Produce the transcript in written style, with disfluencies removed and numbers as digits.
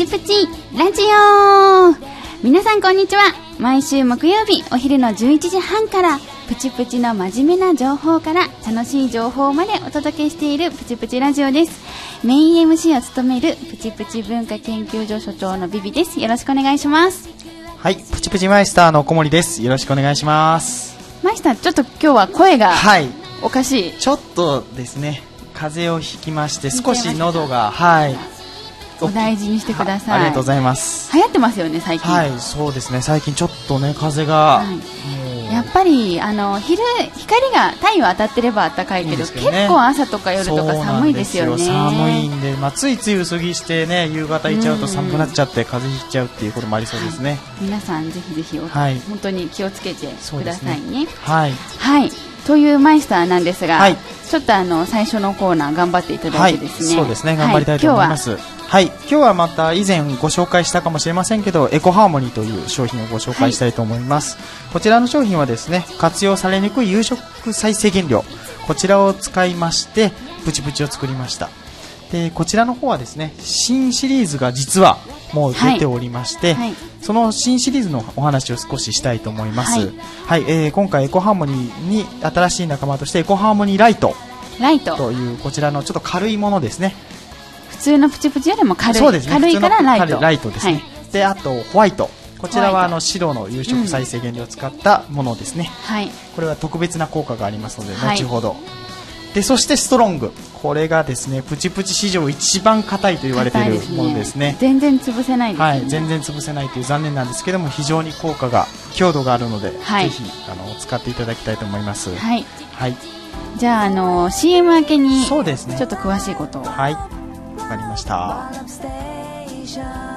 チプチラジオ。皆さんこんにちは。毎週木曜日お昼の11時半からプチプチの真面目な情報から楽しい情報までお届けしているプチプチラジオです。メイン MC を務めるプチプチ文化研究所所長のビビです。よろしくお願いします。 はい、プチプチマイスターの小森です。よろしくお願いします。 マイスター、ちょっと今日は声がおかしい。 ちょっとですね、風邪をひきまして少し喉がお大事にしてください。 ありがとうございます。 流行ってますよね最近。 はい、そうですね、最近ちょっとね風が、 やっぱり光が太陽当たってれば暖かいけど、結構朝とか夜とか寒いですよね。 寒いんで、ついつい薄着してね、夕方いっちゃうと寒くなっちゃって風邪ひいちゃうっていうこともありそうですね。 皆さんぜひぜひ本当に気をつけてくださいね。 はい、 というマイスターなんですが、ちょっと最初のコーナー頑張っていただいてですね。 そうですね、頑張りたいと思います。今日はまた以前ご紹介したかもしれませんけど、エコハーモニーという商品をご紹介したいと思います。こちらの商品はですね、活用されにくい有色再生原料、こちらを使いましてプチプチを作りました。でこちらの方はですね、新シリーズが実はもう出ておりまして、その新シリーズのお話を少ししたいと思います。今回エコハーモニーに新しい仲間としてエコハーモニーライトというこちらのちょっと軽いものですね。 普通のプチプチよりも軽い。 そうですね、 軽いからライトですね。であとホワイト、こちらは白の有色再生原料を使ったものですね。これは特別な効果がありますので後ほど。でそしてストロング、これがですねプチプチ史上一番硬いと言われているものですね。 全然潰せないですね。 全然潰せないという残念なんですけども、非常に効果が強度があるので、ぜひ使っていただきたいと思います。 じゃあCM 明けにちょっと詳しいことを。 わかりました。